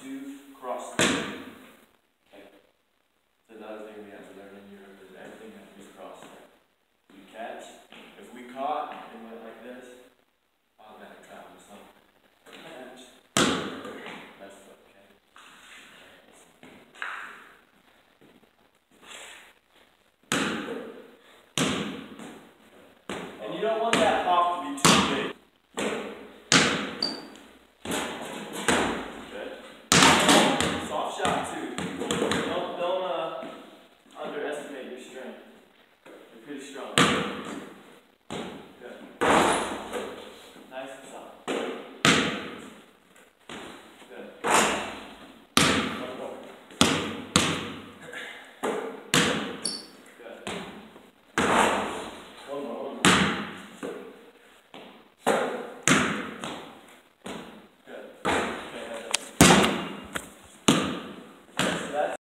to cross the street. Okay. It's another thing we have to learn in Europe is everything has to be crossed. You catch. If we caught and went like this, automatic travel. So catch. Left foot. Okay. And you don't want